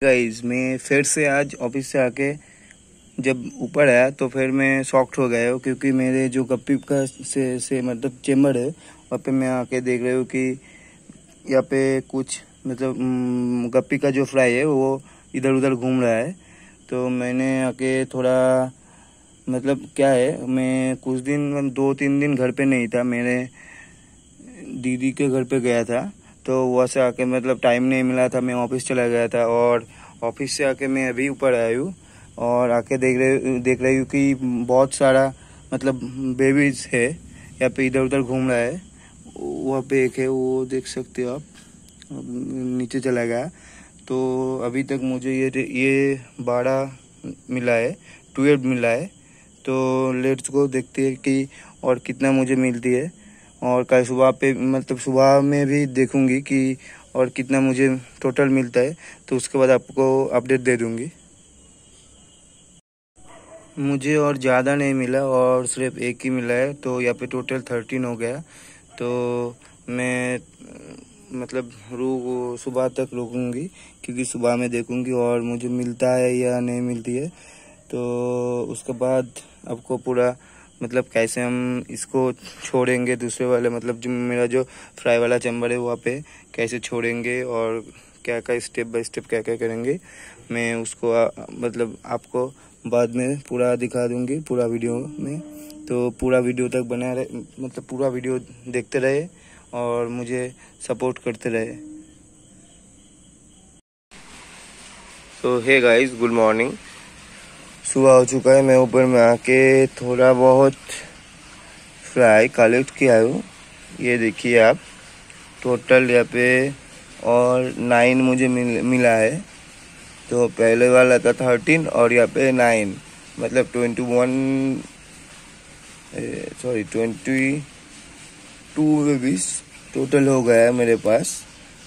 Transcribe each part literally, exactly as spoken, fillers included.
Guys, मैं फिर से आज ऑफिस से आके जब ऊपर आया तो फिर मैं शॉक्ड हो गया हूँ, क्योंकि मेरे जो गप्पी का से से मतलब चेम्बर है वहाँ पे मैं आके देख रहा हूँ कि यहाँ पे कुछ मतलब गप्पी का जो फ्राई है वो इधर उधर घूम रहा है। तो मैंने आके थोड़ा मतलब क्या है, मैं कुछ दिन दो तीन दिन घर पे नहीं था, मेरे दीदी के घर पे गया था। तो वहाँ से आके मतलब टाइम नहीं मिला था, मैं ऑफिस चला गया था और ऑफिस से आके मैं अभी ऊपर आया हूँ और आके देख रहे देख रही हूँ कि बहुत सारा मतलब बेबीज है यहाँ पे इधर उधर घूम रहा है। वहाँ पे एक है, वो देख सकते हो आप, नीचे चला गया। तो अभी तक मुझे ये ये बारह मिला है, ट्वेल्व मिला है। तो लेट्स गो, देखते हैं कि और कितना मुझे मिलती है। और कल सुबह पे मतलब सुबह में भी देखूंगी कि और कितना मुझे टोटल मिलता है, तो उसके बाद आपको अपडेट दे दूंगी। मुझे और ज़्यादा नहीं मिला और सिर्फ एक ही मिला है, तो यहाँ पे टोटल थर्टीन हो गया। तो मैं मतलब रुक सुबह तक रुकूंगी, क्योंकि सुबह में देखूंगी और मुझे मिलता है या नहीं मिलती है। तो उसके बाद आपको पूरा मतलब कैसे हम इसको छोड़ेंगे दूसरे वाले मतलब जो मेरा जो फ्राई वाला चैम्बर है वहाँ पे कैसे छोड़ेंगे और क्या क्या स्टेप बाय स्टेप क्या क्या करेंगे, मैं उसको आ, मतलब आपको बाद में पूरा दिखा दूंगी पूरा वीडियो में। तो पूरा वीडियो तक बना रहे, मतलब पूरा वीडियो देखते रहे और मुझे सपोर्ट करते रहे। तो हे गाइस, गुड मॉर्निंग। सुबह हो चुका है, मैं ऊपर में आके थोड़ा बहुत फ्राई कलेक्ट किया हूँ। ये देखिए आप, टोटल यहाँ पे और नाइन मुझे मिल, मिला है। तो पहले वाला था थर्टीन और यहाँ पे नाइन, मतलब twenty one sorry twenty two babies total हो गया है मेरे पास।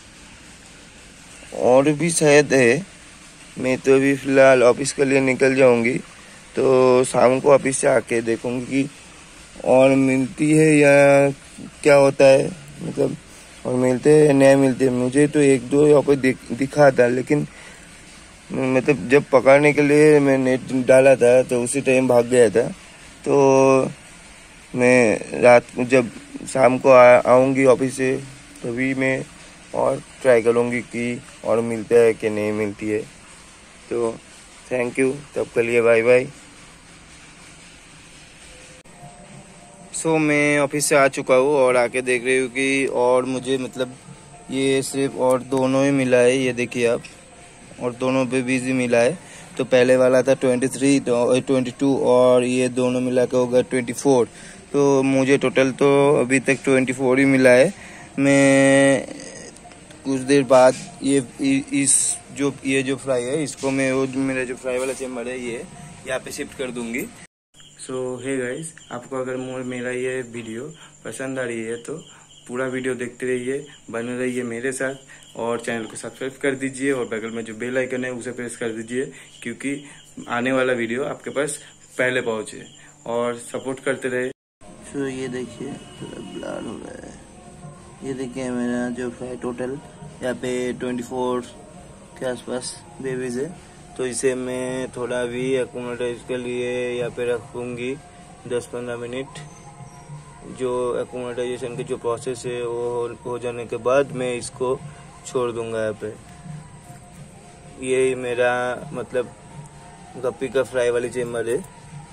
और भी शायद है, मैं तो अभी फ़िलहाल ऑफिस के लिए निकल जाऊंगी, तो शाम को ऑफिस से आके देखूंगी कि और मिलती है या क्या होता है, मतलब और मिलते हैं नहीं मिलते। मुझे तो एक दो यहाँ पे दिख, दिखा था, लेकिन मतलब जब पकड़ने के लिए मैं नेट डाला था तो उसी टाइम भाग गया था। तो मैं रात को जब शाम को आऊँगी ऑफिस से तभी मैं और ट्राई करूँगी कि और मिलता है कि नहीं मिलती है। तो थैंक यू, तब के लिए बाय बाय। सो मैं ऑफिस से आ चुका हूँ और आके देख रही हूँ कि और मुझे मतलब ये सिर्फ और दोनों ही मिला है। ये देखिए आप, और दोनों पे बिजी मिला है। तो पहले वाला था ट्वेंटी थ्री तो ट्वेंटी टू और ये दोनों मिला के हो गया ट्वेंटी फोर। तो मुझे टोटल तो अभी तक ट्वेंटी फोर ही मिला है। मैं कुछ देर बाद ये इस जो ये जो फ्राई है इसको मैं वो मेरा जो फ्राई वाला चैम्बर है ये यहाँ पे शिफ्ट कर दूंगी। सो हे गाइस, आपको अगर मेरा ये वीडियो पसंद आ रही है तो पूरा वीडियो देखते रहिए, बने रहिए मेरे साथ और चैनल को सब्सक्राइब कर दीजिए और बगल में जो बेल आइकन है उसे प्रेस कर दीजिए, क्योंकि आने वाला वीडियो आपके पास पहले पहुंचे और सपोर्ट करते रहे। सो ये देखिए ब्लर हो रहा है। ये देखिए मेरा जो फ्राई टोटल यहाँ पे ट्वेंटी फोर के आसपास बेबीज है। तो इसे मैं थोड़ा भी एक्यूमुलेटर के लिए यहाँ पे रखूँगी दस पंद्रह मिनट। जो एक्यूमुलेटाइजेशन की जो प्रोसेस है वो हो जाने के बाद मैं इसको छोड़ दूंगा यहाँ पे। ये मेरा मतलब गप्पी का फ्राई वाली चेम्बर है।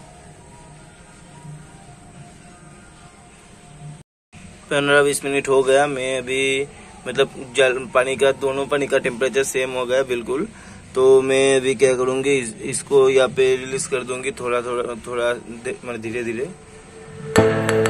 पंद्रह बीस मिनट हो गया, मैं अभी मतलब जल पानी का दोनों पानी का टेम्परेचर सेम हो गया बिल्कुल। तो मैं अभी क्या करूँगी, इस, इसको यहाँ पे रिलीज कर दूंगी थोड़ा थोड़ा थोड़ा मतलब धीरे धीरे।